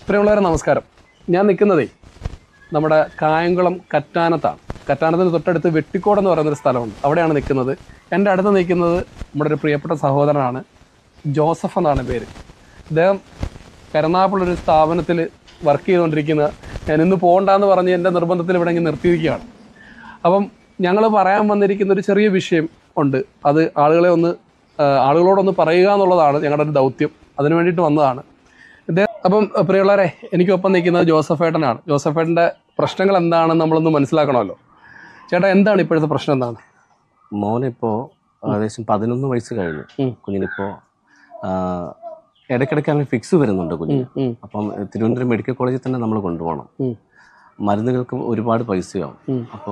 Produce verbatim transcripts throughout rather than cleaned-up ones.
പ്രിയമുള്ളവരെ നമസ്കാരം. ഞാൻ നിൽക്കുന്നതേ നമ്മുടെ കായംകുളം കറ്റാനത്താണ്. കറ്റാനത്തിന് തൊട്ടടുത്ത് വെട്ടിക്കോട് എന്ന് പറയുന്നൊരു സ്ഥലമുണ്ട്, അവിടെയാണ് നിൽക്കുന്നത്. എൻ്റെ അടുത്ത് നിൽക്കുന്നത് നമ്മുടെ ഒരു പ്രിയപ്പെട്ട സഹോദരനാണ്, ജോസഫ് എന്നാണ് പേര്. അദ്ദേഹം കരുനാഗപ്പള്ളി സ്ഥാപനത്തിൽ വർക്ക് ചെയ്തുകൊണ്ടിരിക്കുന്ന, ഞാൻ ഇന്ന് പോകണ്ടെന്ന് പറഞ്ഞ് എൻ്റെ നിർബന്ധത്തിൽ ഇവിടെ ഇങ്ങനെ നിർത്തിയിരിക്കുകയാണ്. അപ്പം ഞങ്ങൾ പറയാൻ വന്നിരിക്കുന്ന ഒരു ചെറിയ വിഷയം ഉണ്ട്, അത് ആളുകളെ ഒന്ന് ആളുകളോടൊന്ന് പറയുക എന്നുള്ളതാണ് ഞങ്ങളുടെ ഒരു ദൗത്യം. അതിനു വേണ്ടിയിട്ട് വന്നതാണ് ഇദ്ദേഹം. അപ്പം പ്രിയമുള്ളവരെ, എനിക്കൊപ്പം നിൽക്കുന്നത് ജോസഫേട്ടനാണ്. ജോസഫേട്ടൻ്റെ പ്രശ്നങ്ങൾ എന്താണെന്ന് നമ്മളൊന്ന് മനസ്സിലാക്കണമല്ലോ. ചേട്ടാ, എന്താണ് ഇപ്പോഴത്തെ പ്രശ്നം? എന്താണ്? മോനിപ്പോൾ ഏകദേശം പതിനൊന്ന് വയസ്സ് കഴിഞ്ഞു. കുഞ്ഞിനിപ്പോൾ ഇടയ്ക്കിടയ്ക്ക് അങ്ങനെ ഫിക്സ് വരുന്നുണ്ട് കുഞ്ഞിന്. അപ്പം തിരുവനന്തപുരം മെഡിക്കൽ കോളേജിൽ തന്നെ നമ്മൾ കൊണ്ടുപോകണം. മരുന്നുകൾക്ക് ഒരുപാട് പൈസയാവും. അപ്പോൾ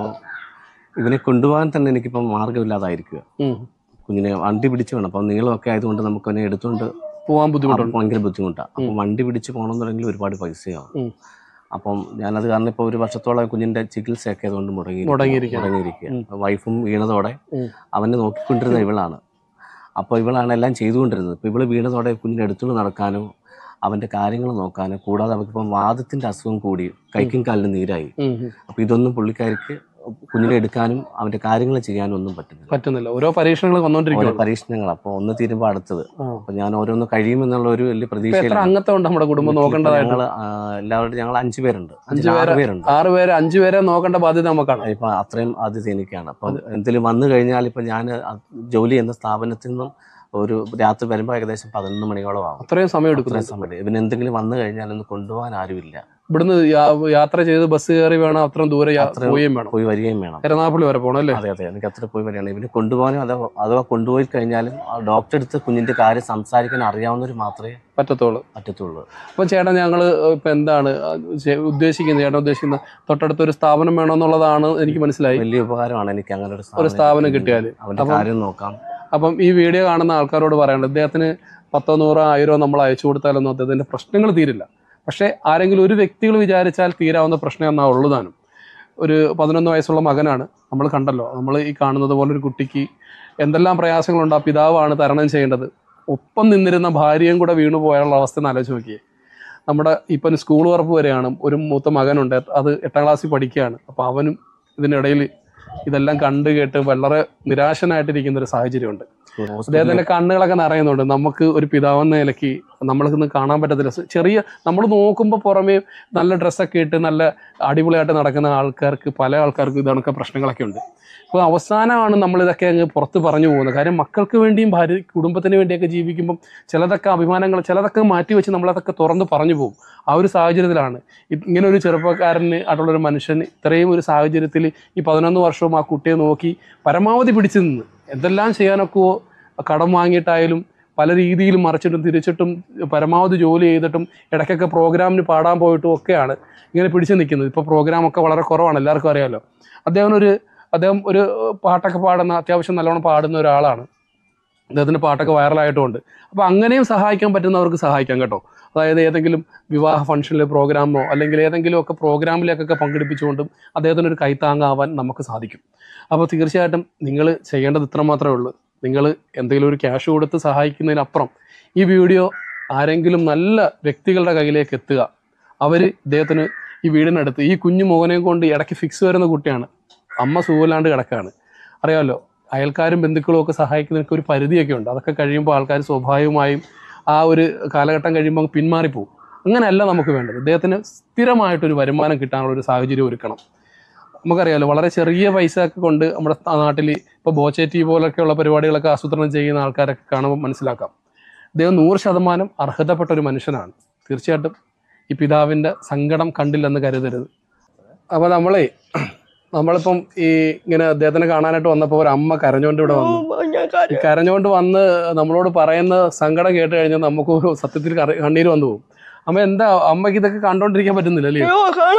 ഇവനെ കൊണ്ടുപോകാൻ തന്നെ എനിക്കിപ്പം മാർഗമില്ലാതായിരിക്കുക. കുഞ്ഞിനെ വണ്ടി പിടിച്ച് വേണം. അപ്പം നീളമൊക്കെ ആയതുകൊണ്ട് നമുക്കവനെ എടുത്തുകൊണ്ട് പോകാൻ ബുദ്ധിമുട്ടുണ്ട്, ഭയങ്കര ബുദ്ധിമുട്ടാണ്. അപ്പം വണ്ടി പിടിച്ച് പോകണമെന്നുണ്ടെങ്കിൽ ഒരുപാട് പൈസയാവും. അപ്പം ഞാനത് കാരണം ഇപ്പോൾ ഒരു വർഷത്തോളം കുഞ്ഞിൻ്റെ ചികിത്സയൊക്കെ അതുകൊണ്ട് മുടങ്ങി മുടങ്ങിയിരിക്കുക. വൈഫും വീണതോടെ അവനെ നോക്കിക്കൊണ്ടിരുന്ന ഇവളാണ്. അപ്പോൾ ഇവളാണ് എല്ലാം ചെയ്തുകൊണ്ടിരുന്നത്. ഇപ്പോൾ ഇവള് വീണതോടെ കുഞ്ഞിനെ എടുത്തുകൊണ്ട് നടക്കാനോ അവൻ്റെ കാര്യങ്ങൾ നോക്കാനോ, കൂടാതെ അവർക്കിപ്പം വാദത്തിൻ്റെ അസുഖം കൂടി കൈക്കും കാലിനും നീരായി. അപ്പോൾ ഇതൊന്നും പുള്ളിക്കാർക്ക് കുഞ്ഞിനെ എടുക്കാനും അവന്റെ കാര്യങ്ങൾ ചെയ്യാനും ഒന്നും പറ്റുന്നില്ല പറ്റുന്നില്ല ഓരോ പരീക്ഷണങ്ങൾ വന്നോണ്ടിരിക്കും. പരീക്ഷണങ്ങൾ അപ്പോൾ ഒന്ന് തീരുമ്പോൾ അടുത്തത്. അപ്പൊ ഞാൻ ഓരോന്ന് കഴിയുമെന്നുള്ള ഒരു വലിയ പ്രതീക്ഷ. അംഗത്തെ ഉണ്ട് നമ്മുടെ കുടുംബം നോക്കേണ്ടതായിട്ട്. ഞങ്ങൾ എല്ലാവരും ഞങ്ങൾ അഞ്ചു പേരുണ്ട്, ആറ് പേരുണ്ട്. ആറ് പേര് അഞ്ചു പേരെ നോക്കേണ്ട ബാധ്യത നമുക്കാണ്. ഇപ്പൊ അത്രയും ബാധ്യത എനിക്കാണ്. അപ്പൊ എന്തെങ്കിലും വന്നു കഴിഞ്ഞാൽ ഇപ്പൊ ഞാൻ ജോലി ചെയ്യുന്ന സ്ഥാപനത്തിൽ നിന്നും ഒരു രാത്രി വരുമ്പോൾ ഏകദേശം പതിനൊന്ന് മണിയോളം ആവും. അത്രയും സമയം എടുക്കും. സമയം ഇവന് എന്തെങ്കിലും വന്നു കഴിഞ്ഞാൽ ഒന്ന് കൊണ്ടുപോകാൻ ആരുമില്ല. ഇവിടുന്ന് യാത്ര ചെയ്ത് ബസ് കയറി വേണം, അത്രയും ദൂരെ പോവുകയും വേണം, പോയി വരികയും വേണം. കരുനാഗപ്പള്ളി വരെ പോകണം അല്ലേ? അതെ അതെ, എനിക്ക് അത്ര പോയി വരികയാണ്. ഇവന് കൊണ്ടുപോകാനും അഥവാ അഥവാ കൊണ്ടുപോയി കഴിഞ്ഞാലും ഡോക്ടറെ അടുത്ത് കുഞ്ഞിന്റെ കാര്യം സംസാരിക്കാൻ അറിയാവുന്നവർ മാത്രമേ പറ്റത്തുള്ളൂ പറ്റത്തുള്ളൂ അപ്പൊ ചേട്ടൻ, ഞങ്ങള് ഇപ്പൊ എന്താണ് ഉദ്ദേശിക്കുന്നത്? ചേട്ടൻ ഉദ്ദേശിക്കുന്നത് തൊട്ടടുത്തൊരു സ്ഥാപനം വേണമെന്നുള്ളതാണ്. എനിക്ക് മനസ്സിലായി. വലിയ ഉപകാരമാണ് എനിക്ക് അങ്ങനെ ഒരു സ്ഥാപനം കിട്ടിയാൽ. അവന്റെ കാര്യം നോക്കാം. അപ്പം ഈ വീഡിയോ കാണുന്ന ആൾക്കാരോട് പറയേണ്ടത്, ഇദ്ദേഹത്തിന് പത്തോ നൂറോ ആയിരോ നമ്മൾ അയച്ചു കൊടുത്താലൊന്നും അദ്ദേഹത്തിന്റെ പ്രശ്നങ്ങൾ തീരില്ല. പക്ഷേ ആരെങ്കിലും ഒരു വ്യക്തികൾ വിചാരിച്ചാൽ തീരാവുന്ന പ്രശ്നം എന്നാ ഉള്ളതാനും. ഒരു പതിനൊന്ന് വയസ്സുള്ള മകനാണ്, നമ്മൾ കണ്ടല്ലോ. നമ്മൾ ഈ കാണുന്നത് പോലെ ഒരു കുട്ടിക്ക് എന്തെല്ലാം പ്രയാസങ്ങളുണ്ട്, ആ പിതാവാണ് തരണം ചെയ്യേണ്ടത്. ഒപ്പം നിന്നിരുന്ന ഭാര്യയും കൂടെ വീണു പോയാലുള്ള അവസ്ഥ എന്ന് ആലോചിച്ച് നോക്കിയേ. നമ്മുടെ ഇപ്പം സ്കൂൾ ഉറപ്പ് വരെയാണ്. ഒരു മൂത്ത മകനുണ്ട്, അത് എട്ടാം ക്ലാസ്സിൽ പഠിക്കുകയാണ്. അപ്പോൾ അവനും ഇതിനിടയിൽ ഇതെല്ലാം കണ്ടു കേട്ട് വളരെ നിരാശനായിട്ടിരിക്കുന്ന ഒരു സാഹചര്യമുണ്ട്. അദ്ദേഹത്തിന്റെ കണ്ണുകളൊക്കെ നിറയുന്നുണ്ട്. നമുക്ക് ഒരു പിതാവെന്ന നിലയ്ക്ക് നമ്മൾക്കൊന്നും കാണാൻ പറ്റത്തില്ല. ചെറിയ നമ്മൾ നോക്കുമ്പോൾ പുറമേ നല്ല ഡ്രസ്സൊക്കെ ഇട്ട് നല്ല അടിപൊളിയായിട്ട് നടക്കുന്ന ആൾക്കാർക്ക്, പല ആൾക്കാർക്കും ഇതൊക്കെ പ്രശ്നങ്ങളൊക്കെ ഉണ്ട്. അപ്പോൾ അവസാനമാണ് നമ്മളിതൊക്കെ അങ്ങ് പുറത്ത് പറഞ്ഞു പോകുന്നത്. കാര്യം മക്കൾക്ക് വേണ്ടിയും ഭാര്യ കുടുംബത്തിന് വേണ്ടിയൊക്കെ ജീവിക്കുമ്പം ചിലതൊക്കെ അഭിമാനങ്ങൾ ചിലതൊക്കെ മാറ്റി വെച്ച് നമ്മളതൊക്കെ തുറന്ന് പറഞ്ഞു പോകും. ആ ഒരു സാഹചര്യത്തിലാണ് ഇങ്ങനെ ഒരു ചെറുപ്പക്കാരന് ആയിട്ടുള്ളൊരു മനുഷ്യൻ ഇത്രയും ഒരു സാഹചര്യത്തിൽ ഈ പതിനൊന്ന് വർഷവും ആ കുട്ടിയെ നോക്കി പരമാവധി പിടിച്ചു നിന്ന് എന്തെല്ലാം ചെയ്യാനൊക്കെയോ, കടം വാങ്ങിയിട്ടായാലും പല രീതിയിലും മറിച്ചിട്ടും തിരിച്ചിട്ടും പരമാവധി ജോലി ചെയ്തിട്ടും ഇടയ്ക്കൊക്കെ പ്രോഗ്രാമിന് പാടാൻ പോയിട്ടും ഒക്കെയാണ് ഇങ്ങനെ പിടിച്ചു നിൽക്കുന്നത്. ഇപ്പോൾ പ്രോഗ്രാമൊക്കെ വളരെ കുറവാണ്, എല്ലാവർക്കും അറിയാമല്ലോ. അദ്ദേഹം ഒരു അദ്ദേഹം ഒരു പാട്ടൊക്കെ പാടുന്ന, അത്യാവശ്യം നല്ലോണം പാടുന്ന ഒരാളാണ്. അദ്ദേഹത്തിൻ്റെ പാട്ടൊക്കെ വൈറലായിട്ടുമുണ്ട്. അപ്പോൾ അങ്ങനെയും സഹായിക്കാൻ പറ്റുന്നവർക്ക് സഹായിക്കാം കേട്ടോ. അതായത് ഏതെങ്കിലും വിവാഹ ഫംഗ്ഷനിൽ പ്രോഗ്രാമോ അല്ലെങ്കിൽ ഏതെങ്കിലും ഒക്കെ പ്രോഗ്രാമിലേക്കൊക്കെ പങ്കെടുപ്പിച്ചുകൊണ്ടും അദ്ദേഹത്തിനൊരു കൈത്താങ്ങാവാൻ നമുക്ക് സാധിക്കും. അപ്പോൾ തീർച്ചയായിട്ടും നിങ്ങൾ ചെയ്യേണ്ടത് ഇത്ര മാത്രമേ ഉള്ളൂ. നിങ്ങൾ എന്തെങ്കിലും ഒരു ക്യാഷ് കൊടുത്ത് സഹായിക്കുന്നതിനപ്പുറം ഈ വീഡിയോ ആരെങ്കിലും നല്ല വ്യക്തികളുടെ കയ്യിലേക്ക് എത്തുക. അവർ ഇദ്ദേഹത്തിന് ഈ വീടിനടുത്ത് ഈ കുഞ്ഞു മോനെയും കൊണ്ട് ഇടയ്ക്ക് ഫിക്സ് വരുന്ന കുട്ടിയാണ്, അമ്മ സുഖമില്ലാണ്ട് കിടക്കുകയാണ്. അറിയാമല്ലോ, അയൽക്കാരും ബന്ധുക്കളും ഒക്കെ സഹായിക്കുന്നതിനൊക്കെ ഒരു പരിധിയൊക്കെ ഉണ്ട്. അതൊക്കെ കഴിയുമ്പോൾ ആൾക്കാർ സ്വാഭാവികമായും ആ ഒരു കാലഘട്ടം കഴിയുമ്പോൾ പിന്മാറിപ്പോവും. അങ്ങനെയല്ല നമുക്ക് വേണ്ടത്. ഇദ്ദേഹത്തിന് സ്ഥിരമായിട്ടൊരു വരുമാനം കിട്ടാനുള്ള ഒരു സാഹചര്യം ഒരുക്കണം. നമുക്കറിയാമല്ലോ, വളരെ ചെറിയ പൈസ ഒക്കെ കൊണ്ട് നമ്മുടെ നാട്ടിൽ ഇപ്പോൾ ബോച്ചേറ്റി പോലൊക്കെയുള്ള പരിപാടികളൊക്കെ ആസൂത്രണം ചെയ്യുന്ന ആൾക്കാരൊക്കെ കാണുമ്പോൾ മനസ്സിലാക്കാം. അദ്ദേഹം നൂറ് ശതമാനം അർഹതപ്പെട്ട ഒരു മനുഷ്യനാണ്. തീർച്ചയായിട്ടും ഈ പിതാവിൻ്റെ സങ്കടം കണ്ടില്ലെന്ന് കരുതരുത്. അപ്പോൾ നമ്മളെ നമ്മളിപ്പം ഈ ഇങ്ങനെ അദ്ദേഹത്തിനെ കാണാനായിട്ട് വന്നപ്പോൾ ഒരു അമ്മ കരഞ്ഞുകൊണ്ട് ഇവിടെ വന്നു. ഈ കരഞ്ഞുകൊണ്ട് വന്ന് നമ്മളോട് പറയുന്ന സങ്കടം കേട്ട് കഴിഞ്ഞാൽ നമുക്ക് ഒരു സത്യത്തിൽ കണ്ണീര് വന്നു പോകും. അമ്മ, എന്താ അമ്മയ്ക്ക് ഇതൊക്കെ കണ്ടോണ്ടിരിക്കാൻ പറ്റുന്നില്ല അല്ലേ?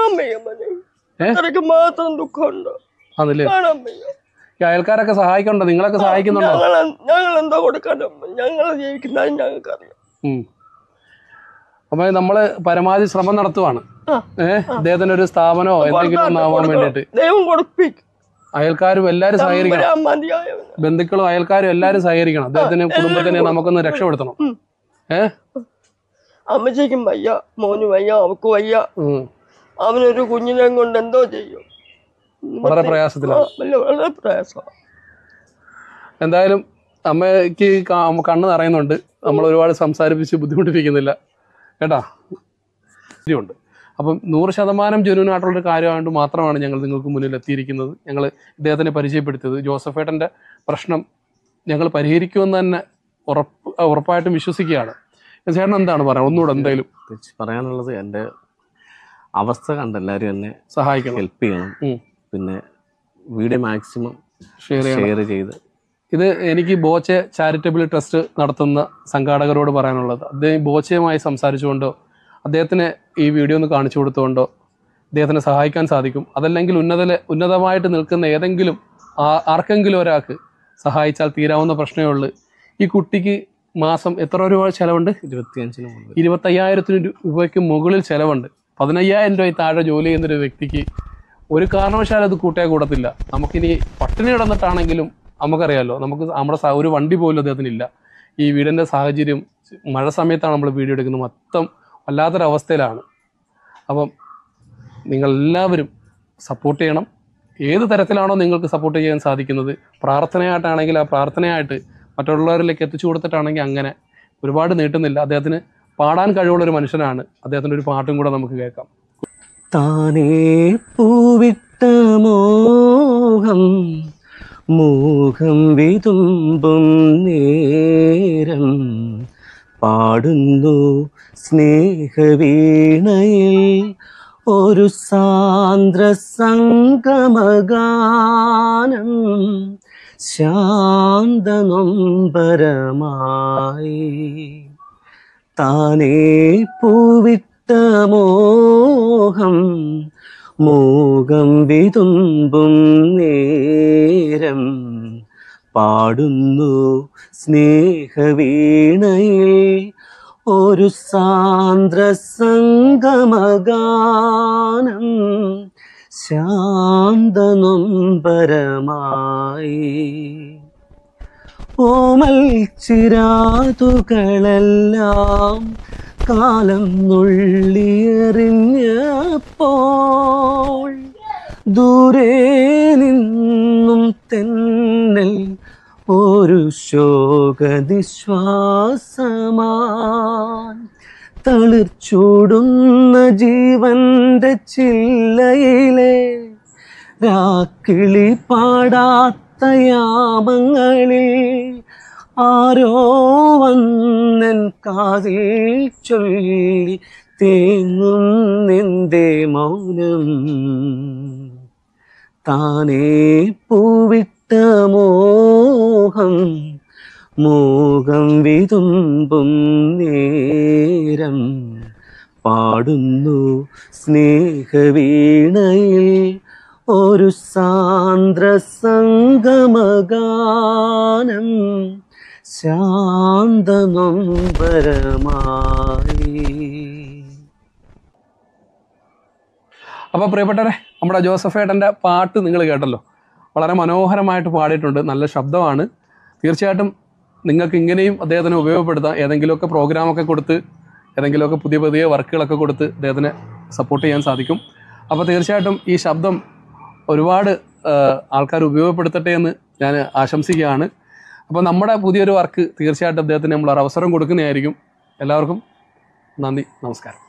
അതല്ലേ, ഈ അയൽക്കാരൊക്കെ സഹായിക്കണ്ടോ? നിങ്ങളൊക്കെ സഹായിക്കുന്നുണ്ടോ? അപ്പൊ നമ്മള് പരമാവധി ശ്രമം നടത്തുവാണ്. ഏഹ് ഇദ്ദേഹത്തിന് ഒരു സ്ഥാപനമോ എന്തെങ്കിലും ഒന്നാവാൻ വേണ്ടിട്ട് അയൽക്കാരും എല്ലാരും സഹകരിക്കണം. ബന്ധുക്കളും അയൽക്കാരും എല്ലാരും സഹകരിക്കണം. അദ്ദേഹത്തിന് കുടുംബത്തിനെ നമുക്കൊന്ന് രക്ഷപ്പെടുത്തണം. ഏഹ് അമ്മച്ചയ്ക്കും വയ്യ, മോന് വയ്യ, അവക്ക് വയ്യ. അവനൊരു കുഞ്ഞിനെ കൊണ്ട് എന്തോ ചെയ്യും. വളരെ പ്രയാസത്തിലാണ്. വളരെ പ്രയാസമാണ്. എന്തായാലും അമ്മയ്ക്ക് കണ്ണ് നിറയുന്നുണ്ട്. നമ്മൾ ഒരുപാട് സംസാരിപ്പിച്ച് ബുദ്ധിമുട്ടിപ്പിക്കുന്നില്ല കേട്ടാ. ഉണ്ട്. അപ്പം നൂറ് ശതമാനം ജനുവിനായിട്ടുള്ളൊരു കാര്യമായിട്ട് മാത്രമാണ് ഞങ്ങൾ നിങ്ങൾക്ക് മുന്നിൽ എത്തിയിരിക്കുന്നത്. ഞങ്ങൾ ഇദ്ദേഹത്തിനെ പരിചയപ്പെടുത്തിയത്. ജോസഫേട്ടൻ്റെ പ്രശ്നം ഞങ്ങൾ പരിഹരിക്കുമെന്ന് തന്നെ ഉറപ്പ് ഉറപ്പായിട്ടും വിശ്വസിക്കുകയാണ്. ചേട്ടൻ എന്താണ് പറയുക? ഒന്നുകൂടെ എന്തായാലും പറയാനുള്ളത്, എൻ്റെ അവസ്ഥ കണ്ട് എല്ലാവരും എന്നെ സഹായിക്കണം, ഹെൽപ്പ് ചെയ്യണം. പിന്നെ വീഡിയോ മാക്സിമം ഷെയർ ഷെയർ ചെയ്ത്. ഇത് എനിക്ക് ബോച്ചെ ചാരിറ്റബിൾ ട്രസ്റ്റ് നടത്തുന്ന സംഘാടകരോട് പറയാനുള്ളത്, അദ്ദേഹം ബോച്ചയുമായി സംസാരിച്ചുകൊണ്ടോ അദ്ദേഹത്തിന് ഈ വീഡിയോ ഒന്ന് കാണിച്ചു കൊടുത്തുകൊണ്ടോ അദ്ദേഹത്തിനെ സഹായിക്കാൻ സാധിക്കും. അതല്ലെങ്കിൽ ഉന്നത ഉന്നതമായിട്ട് നിൽക്കുന്ന ഏതെങ്കിലും ആർക്കെങ്കിലും ഒരാൾക്ക് സഹായിച്ചാൽ തീരാവുന്ന പ്രശ്നമേ ഉള്ളൂ. ഈ കുട്ടിക്ക് മാസം എത്ര രൂപ ചിലവുണ്ട്? ഇരുപത്തിയഞ്ചിന് ഇരുപത്തയ്യായിരത്തിന് രൂപയ്ക്ക് മുകളിൽ ചിലവുണ്ട്. പതിനയ്യായിരം രൂപ താഴെ ജോലി ചെയ്യുന്നൊരു വ്യക്തിക്ക് ഒരു കാരണവശാലും അത് കൂട്ടിയാൽ കൂടത്തില്ല. നമുക്കിനി പട്ടിണി കിടന്നിട്ടാണെങ്കിലും നമുക്കറിയാമല്ലോ, നമുക്ക് നമ്മുടെ ഒരു വണ്ടി പോലും അദ്ദേഹത്തിനില്ല. ഈ വീടിൻ്റെ സാഹചര്യം, മഴ സമയത്താണ് നമ്മൾ വീഡിയോ എടുക്കുന്നത്, മൊത്തം വല്ലാത്തൊരവസ്ഥയിലാണ്. അപ്പം നിങ്ങളെല്ലാവരും സപ്പോർട്ട് ചെയ്യണം. ഏത് തരത്തിലാണോ നിങ്ങൾക്ക് സപ്പോർട്ട് ചെയ്യാൻ സാധിക്കുന്നത്, പ്രാർത്ഥനയായിട്ടാണെങ്കിൽ ആ പ്രാർത്ഥനയായിട്ട് മറ്റുള്ളവരിലേക്ക് എത്തിച്ചു കൊടുത്തിട്ടാണെങ്കിൽ അങ്ങനെ. ഒരുപാട് നീട്ടുന്നില്ല. അദ്ദേഹത്തിന് പാടാൻ കഴിവുള്ളൊരു മനുഷ്യനാണ്. അദ്ദേഹത്തിൻ്റെ ഒരു പാട്ടും കൂടെ നമുക്ക് കേൾക്കാം. താനേ പൂവിട്ട മോഹം മോഹം വിതുമ്പും നേരം പാടുന്നു സ്നേഹവീണയിൽ ഒരു സാന്ദ്ര സംഗമഗാനം ശാന്തനൊമ്പരമായി. താനേ പൂവിട്ട മോഹം മോഹം വിതുമ്പും നേരം പാടുന്നു സ്നേഹവീണയിൽ ഒരു സാന്ദ്ര സംഗമഗാനം ശാന്തനൊമ്പരമായി. ഓമൽ ചിരാതുകളെല്ലാം കാലം നുള്ളിയെറിഞ്ഞപ്പോൾ ദൂരെ നിന്നും തെന്നൽ ഒരു ശോകനിശ്വാസമായി. തളിർച്ചൂടുന്ന ജീവന്റെ ചില്ലയിലെ രാക്കിളി പാടാത്ത യാമങ്ങളിൽ ആരോ വന്നൻ കാതിൽ ചൊല്ലി തേങ്ങുന്നെന്റെ മൗനം. താനേ പൂവിട്ട മോഹം മോഹം വിതുമ്പും നേരം പാടുന്നു സ്നേഹവീണയിൽ ഒരു സാന്ദ്ര സംഗമഗാനം ശാന്തനൊമ്പരമായി. അപ്പോൾ പ്രിയപ്പെട്ടവരെ, നമ്മുടെ ജോസഫേട്ടൻ്റെ പാട്ട് നിങ്ങൾ കേട്ടല്ലോ. വളരെ മനോഹരമായിട്ട് പാടിയിട്ടുണ്ട്. നല്ല ശബ്ദമാണ്. തീർച്ചയായിട്ടും നിങ്ങൾക്ക് ഇങ്ങനെയും അദ്ദേഹത്തിനെ ഉപയോഗപ്പെടുത്താം. ഏതെങ്കിലുമൊക്കെ പ്രോഗ്രാമൊക്കെ കൊടുത്ത്, ഏതെങ്കിലുമൊക്കെ പുതിയ പുതിയ വർക്കുകളൊക്കെ കൊടുത്ത് അദ്ദേഹത്തിനെ സപ്പോർട്ട് ചെയ്യാൻ സാധിക്കും. അപ്പോൾ തീർച്ചയായിട്ടും ഈ ശബ്ദം ഒരുപാട് ആൾക്കാർ ഉപയോഗപ്പെടുത്തട്ടെ എന്ന് ഞാൻ ആശംസിക്കുകയാണ്. അപ്പോൾ നമ്മുടെ പുതിയൊരു വർക്ക് തീർച്ചയായിട്ടും അദ്ദേഹത്തിന് നമ്മൾ ഒരു അവസരം കൊടുക്കുന്നതായിരിക്കും. എല്ലാവർക്കും നന്ദി, നമസ്കാരം.